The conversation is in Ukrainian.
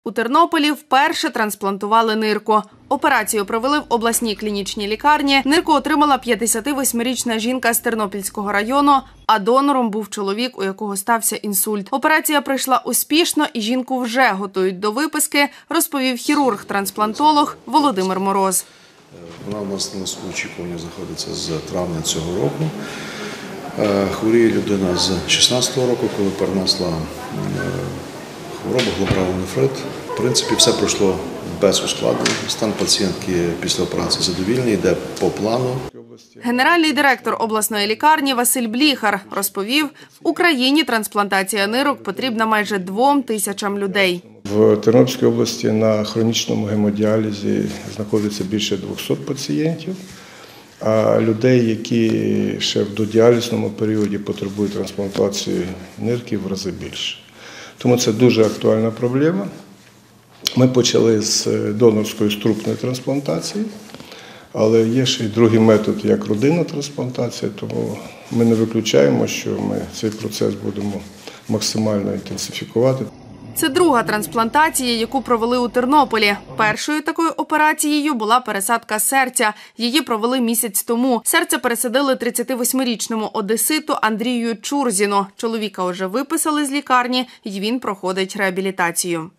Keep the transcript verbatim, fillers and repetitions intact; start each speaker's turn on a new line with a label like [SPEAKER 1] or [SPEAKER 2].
[SPEAKER 1] У Тернополі вперше трансплантували нирку. Операцію провели в обласній клінічній лікарні. Нирку отримала п'ятдесятивосьмирічна жінка з Тернопільського району, а донором був чоловік, у якого стався інсульт. Операція пройшла успішно і жінку вже готують до виписки, розповів хірург-трансплантолог Володимир Мороз.
[SPEAKER 2] Вона у нас на очікуванні знаходиться з травня цього року. Хворіє людина з шістнадцятого року, коли перенесла хворобу глобравий нефрит. В принципі, все пройшло без ускладнень. Стан пацієнтки після операції задовільний, йде по плану.
[SPEAKER 1] Генеральний директор обласної лікарні Василь Бліхар розповів, в Україні трансплантація нирок потрібна майже двом тисячам людей.
[SPEAKER 3] В Тернопільській області на хронічному гемодіалізі знаходиться більше двохсот пацієнтів, а людей, які ще в додіалізному періоді потребують трансплантації нирки, в рази більше. Тому це дуже актуальна проблема. Ми почали з донорської струпної трансплантації, але є ще й другий метод, як родинна трансплантація, тому ми не виключаємо, що ми цей процес будемо максимально інтенсифікувати.
[SPEAKER 1] Це друга трансплантація, яку провели у Тернополі. Першою такою операцією була пересадка серця. Її провели місяць тому. Серце пересадили тридцятивосьмирічному одеситу Андрію Чурзіну. Чоловіка вже виписали з лікарні, і він проходить реабілітацію.